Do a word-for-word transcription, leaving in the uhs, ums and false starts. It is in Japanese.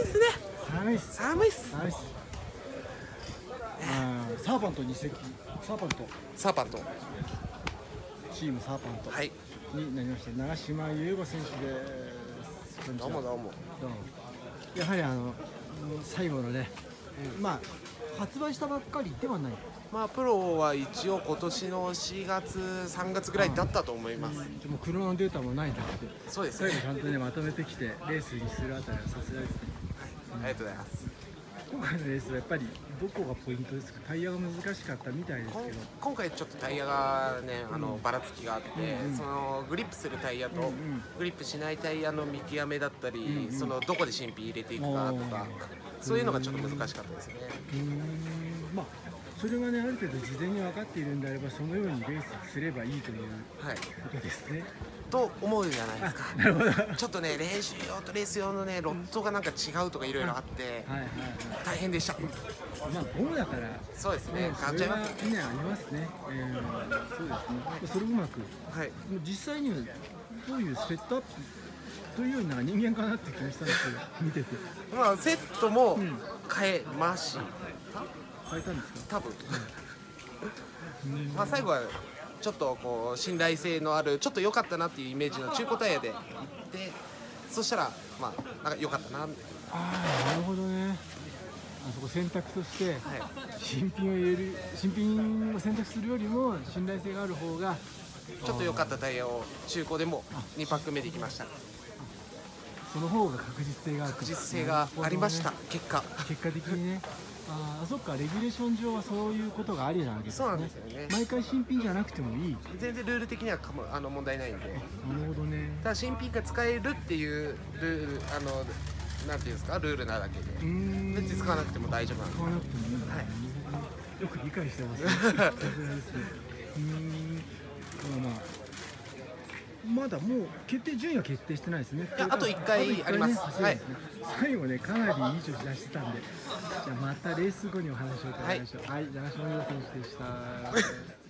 いっすね。 寒いっす。 寒いっす。 寒いっす。あーサーパントに席、サーパントサーパント。 チームサーパントはい。 になりました長島優吾選手です。こんにちは。 どうもどうも。 どうも。やはりあの最後のね、まあ発売したばっかりではない。 まあプロは一応今年のしがつさんがつぐらいだったと思います。 でも車のデータもない中でそうですね。 最後ちゃんとねまとめてきてレースにするあたりはさすがですね。 ありがとうございます。 今回のレースはやっぱりどこがポイントですか。タイヤが難しかったみたいですこんけど。 今回ちょっとタイヤがね、あのばらつきがあって、 うんうんそのグリップするタイヤとうんうんグリップしないタイヤの見極めだったり、 うんうんそのどこで新品入れていくかとか、そういうのがちょっと難しかったですね。 うーんまあそれがねある程度事前に分かっているんであればそのようにレースすればいいというはい。 ことですね。 と思うじゃないですか。 なるほど。はいちょっとね練習用とレース用のねロットがなんか違うとかいろいろあってはいはい。 大変でした。 まあゴムだからそうですね。 うん変わっちゃいます。 それはねありますね。えー、そうですね。それをうまくはい。 もう実際にはどういうセットアップというような人間かなって気がしたんですけど見ててまあセットもん変えまし変えたんですか。 た。多分。まあ最後はちょっとこう信頼性のあるちょっと良かったなっていうイメージの中古タイヤで行ってそしたらまあなんか良かったなみたいああなるほどね。あそこ選択としてな。はい。 新品を入れる新品を選択するよりも信頼性がある方がちょっと良かったタイヤを中古でもにパック目で行きました。 その方が確実性がある。 確実性がありました。 なる結果。 ほどね。結果的にね。ああそっかレギュレーション上はそういうことがありなわけですね。 そうなんですよね。 毎回新品じゃなくてもいい。 全然ルール的にはかもあの問題ないんで。 なるほどね。 ただ新品が使えるっていうルールあのなんていうんですかルールなだけでうーん別に使わなくても大丈夫なんで。 使わなくてもいいんだね。 はいよく理解してますね。さすがですね。うーん。まあまあまだもう決定順位は決定してないですね。 やあといっかいあとあります走るんですね。最後ねかなりいい調子出してたんで、じゃあまたレース後にお話を伺いましょう。はい、長島優選手でした。